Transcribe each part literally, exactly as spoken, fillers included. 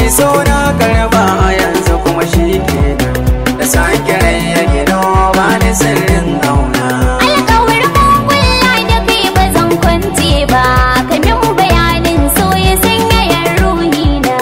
sona karba yanzu kuma shi kenan da sake rai ya gino ba ni sirrin kauna. Alƙawarin kulla da kai ba zan kwance ba, kamin bayanin so ya sanyayar ruhina.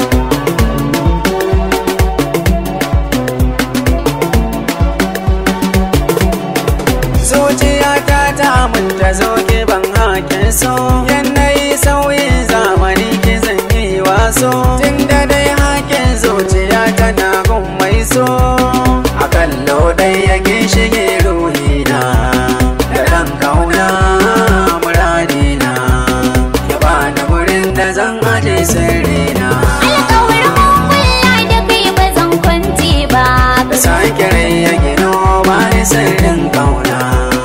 Zuciyata ta aminta zo ki ban hakin so, yanayi sauyin zamani ki zan yi waso. Tunda dai hakin zuciya tana gun mai so, a kallo dai yake shige ruhina da ɗan kauna muradina, ya bani wurin da zan aje sirrina. Alƙawarin kulla da kai ba zan kwance ba, Da sake rai ya gino ba ni sirrin kauna.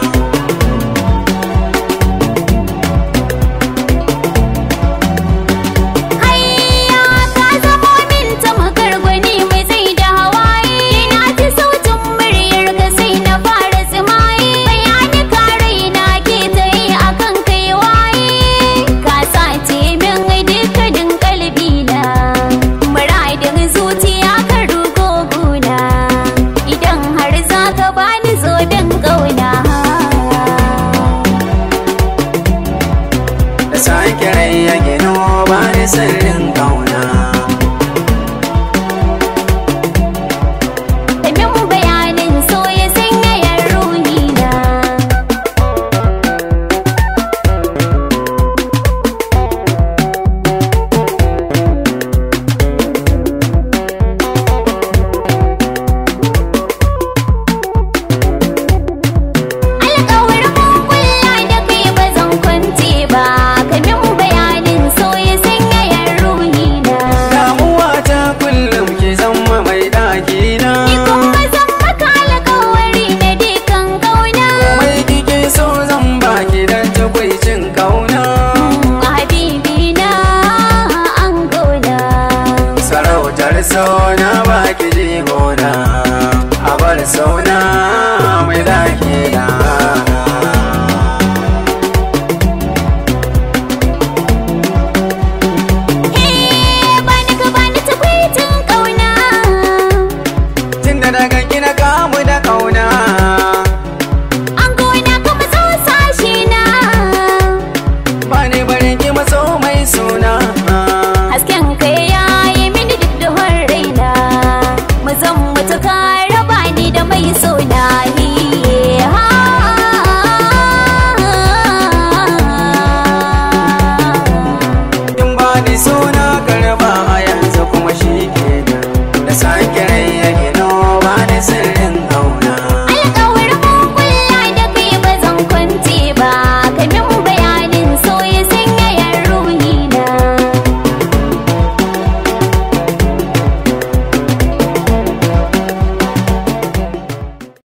hayya ka zamo min tamakar gwani mai zai da hawaye. Na ji sautin muryar ka sai na fara tsimaye, bayani ka raina ke ta yi akan kai waye. Ka sace min dukkanin kalbina, muradin zuciya ka rugo guna, idan har za ka bani zo don ƙauna. Da sake rai ya gino ba ni sirrin kauna. Kamin bayanin so ya sanyayar ruhina. Alƙawarin kulla da kai ba zan kwance ba, kamin bayanin so ya sanyayar ruhina. Damuwa ta kullum ki zama mai ɗakina. Ni kuma zan maka alƙawari na dukan ƙauna. Mai kike so zan baki dan tukwicin kauna. Habibina angona, Sarautar so na baki jigona, a bar sauna